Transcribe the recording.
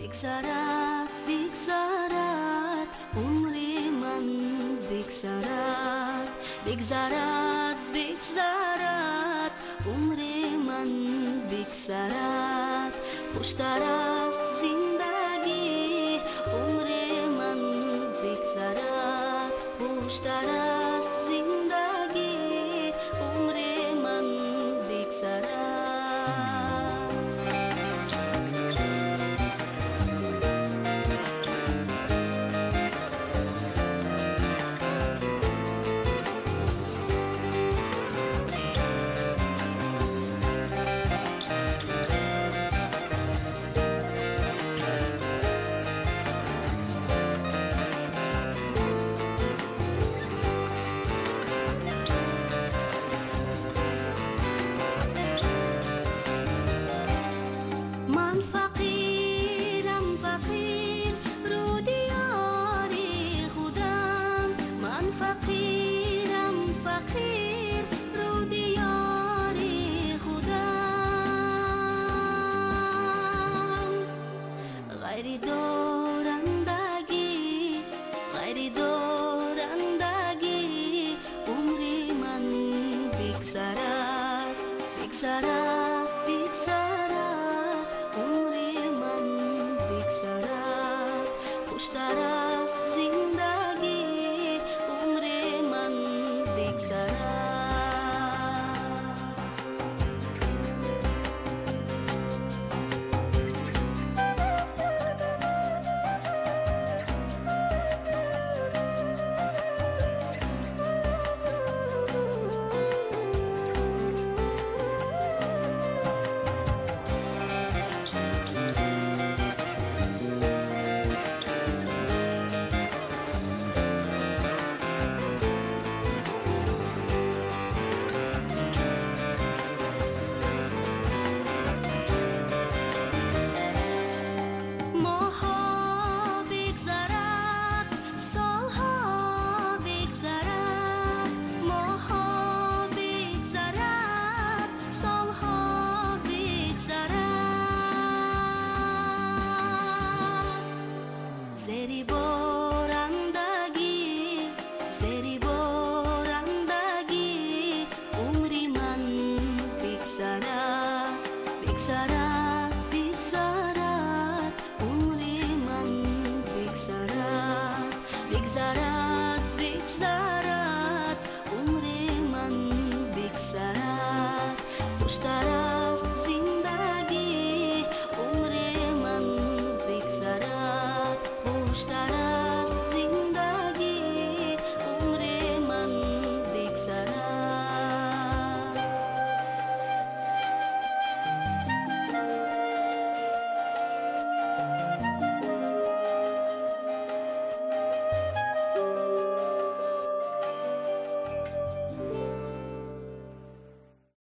بگذرد بگذرد عمر من بگذرد بگذرد بگذرد عمر من بگذرد خوشتر است زندگی عمر من بگذرد خوشتر است زندگی عمر من بگذرد من فقیرم فقیر رو دیاری خودم من فقیرم فقیر رو دیاری خودم غیری دارندگی غیری دارندگی عمر من بگذرد بگذرد بگذرد عمر من بگذرد خوشتر است زندگی عمر من بگذرد ماها بگذرد سالها بگذرد ماها بگذرد سالها بگذرد زیر باد